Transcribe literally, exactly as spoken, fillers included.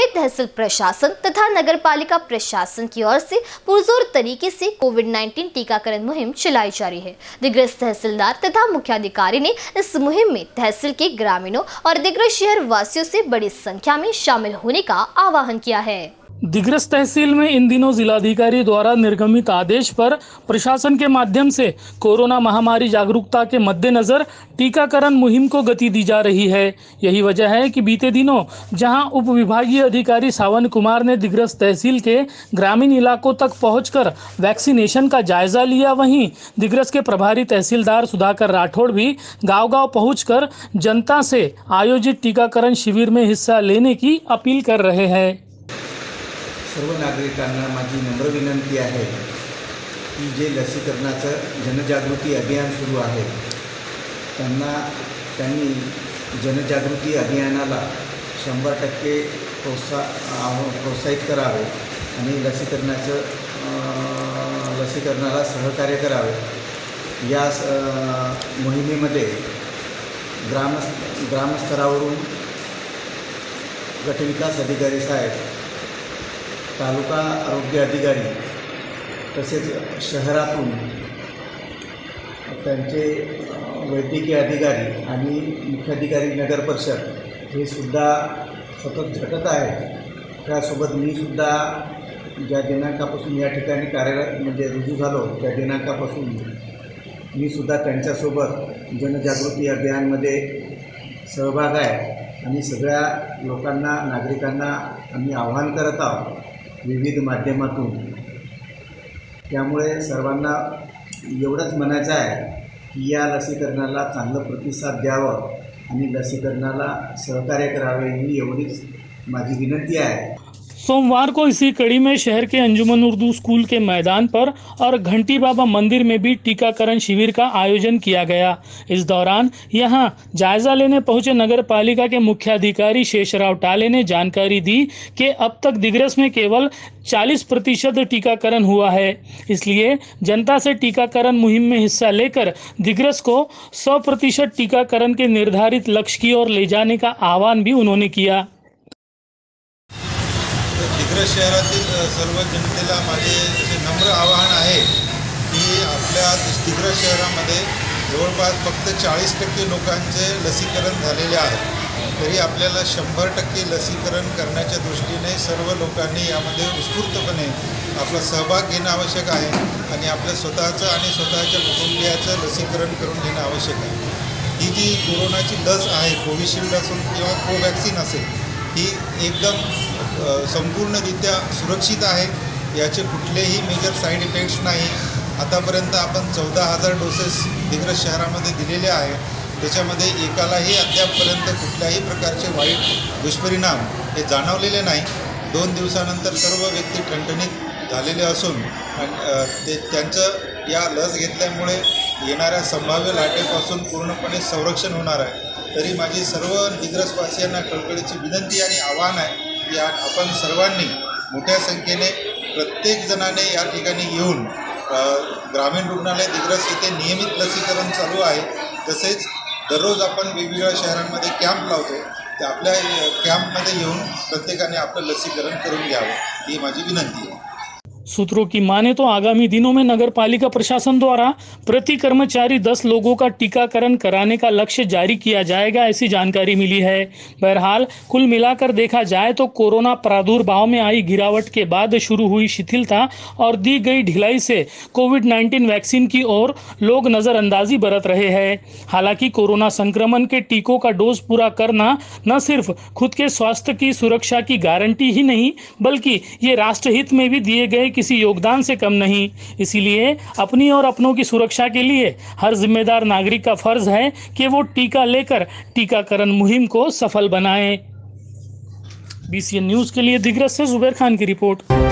में तहसील प्रशासन तथा नगर पालिका प्रशासन की ओर से पुरजोर तरीके से कोविड नाइन्टीन टीकाकरण मुहिम चलाई जा रही है। दिग्रस तहसीलदार तथा मुख्याधिकारी ने इस मुहिम में तहसील के ग्रामीणों और दिग्रस शहर वासियों से बड़ी संख्या में शामिल होने का आह्वान किया है। दिग्रस तहसील में इन दिनों जिलाधिकारी द्वारा निर्गमित आदेश पर प्रशासन के माध्यम से कोरोना महामारी जागरूकता के मद्देनजर टीकाकरण मुहिम को गति दी जा रही है। यही वजह है कि बीते दिनों जहां उप विभागीय अधिकारी सावन कुमार ने दिग्रस तहसील के ग्रामीण इलाकों तक पहुंचकर वैक्सीनेशन का जायजा लिया, वहीं दिग्रस के प्रभारी तहसीलदार सुधाकर राठौड़ भी गाँव-गाँव पहुँचकर जनता से आयोजित टीकाकरण शिविर में हिस्सा लेने की अपील कर रहे हैं। सर्व नागरिकांना माझी नम्र विनंती आहे की जे लसीकरणाचं जनजागृती अभियान सुरू आहे त्यांना त्यांनी जनजागृती अभियानाला शंभर टक्के प्रोत्सा प्रोत्साहित करावे आणि लसीकरणाचं लसीकरणाला सहकार्य करावे। या मोहिमेमध्ये ग्राम ग्रामस्तरावरून गटविकास अधिकारी साहेब, तालुका आरोग्य अधिकारी तसेच शहरातून त्यांचे वैद्यकीय अधिकारी आणि मुख्याधिकारी नगर परिषद हे सुद्धा सतत झटत आहेत। त्यासोबत मी सुद्धा ज्या दिनांकापासून या ठिकाणी कार्यरत म्हणजे रुजू झालो त्या दिनांकापासून मी सुद्धा त्यांच्यासोबत जनजागृती अभियानमध्ये सहभाग आहे आणि सगळ्या लोकांना नागरिकांना आम्ही आवाहन करत आहोत विविध माध्यमातून। त्यामुळे सर्वांना एवढंच म्हणायचं आहे की या लसीकरणाला चांगला प्रतिसाद द्यावा आणि लसीकरणाला सहकार्य करावे ही एवढीच माझी विनंती आहे। सोमवार को इसी कड़ी में शहर के अंजुमन उर्दू स्कूल के मैदान पर और घंटी बाबा मंदिर में भी टीकाकरण शिविर का आयोजन किया गया। इस दौरान यहां जायजा लेने पहुंचे नगर पालिका के मुख्याधिकारी शेषराव टाले ने जानकारी दी कि अब तक दिग्रस में केवल चालीस प्रतिशत टीकाकरण हुआ है, इसलिए जनता से टीकाकरण मुहिम में हिस्सा लेकर दिग्रस को सौ प्रतिशत टीकाकरण के निर्धारित लक्ष्य की ओर ले जाने का आह्वान भी उन्होंने किया। दिग्रस शहरातील सर्व जनतेला माझे असे नम्र आवाहन आहे की आपल्या दिग्रस शहरामध्ये जवळपास फक्त चाळीस टक्के लोकांचे लसीकरण झालेले आहे, तरी आपल्याला शंभर टक्के लसीकरण करण्याच्या दृष्टीने सर्व लोकांनी यामध्ये उत्स्फूर्तपणे आपला सहभाग घेणं आवश्यक आहे आणि आपल्या स्वतःचं आणि स्वतःच्या कुटुंबियाचं लसीकरण करून घेणं आवश्यक आहे। ही जी कोरोनाची लस आहे, कोविशिल्ड असेल किंवा कोवॅक्सिन असेल, ही एकदम संपूर्णरित्या सुरक्षित आहे। याचे कुठलेही मेजर साईड इफेक्ट्स नाही। आतापर्यंत आपण चौदा हजार डोसेस दिग्रस शहरामध्ये दिलेले आहे, त्याच्यामध्ये एकालाही अद्यापपर्यंत कुठल्याही प्रकारचे वाईट दुष्परिणाम हे जाणवलेले नाही। दोन दिवसानंतर सर्व व्यक्ती ठणठणीत झालेले असून ते त्यांचं या लस घेतल्यामुळे येणाऱ्या संभाव्य लाटेपासून पूर्णपणे संरक्षण होणार आहे। तरी माझी सर्व दिग्रसवासियांना कळकळीची विनंती आणि आवाहन आहे की आपण सर्वांनी मोठ्या संख्येने प्रत्येक जणाने या ठिकाणी येऊन ग्रामीण रुग्णालय दिग्रस येथे नियमित लसीकरण चालू आहे। तसेच दररोज आपण वेगवेगळ्या शहरांमध्ये कॅम्प लावतो, ते आपल्या कॅम्पमध्ये येऊन प्रत्येकाने आपलं लसीकरण करून घ्यावं ही माझी विनंती आहे। सूत्रों की माने तो आगामी दिनों में नगर पालिका प्रशासन द्वारा प्रति कर्मचारी दस लोगों का टीकाकरण कराने का लक्ष्य जारी किया जाएगा, ऐसी जानकारी मिली है। बहरहाल कुल मिलाकर देखा जाए तो कोरोना प्रादुर्भाव में आई गिरावट के बाद शुरू हुई शिथिलता और दी गई ढिलाई से कोविड नाइन्टीन वैक्सीन की ओर लोग नज़रअंदाजी बरत रहे हैं। हालांकि कोरोना संक्रमण के टीकों का डोज पूरा करना न सिर्फ खुद के स्वास्थ्य की सुरक्षा की गारंटी ही नहीं, बल्कि ये राष्ट्रहित में भी दिए गए किसी योगदान से कम नहीं। इसीलिए अपनी और अपनों की सुरक्षा के लिए हर जिम्मेदार नागरिक का फर्ज है कि वो टीका लेकर टीकाकरण मुहिम को सफल बनाएं। बीसीएन न्यूज़ के लिए दिग्रस से जुबैर खान की रिपोर्ट।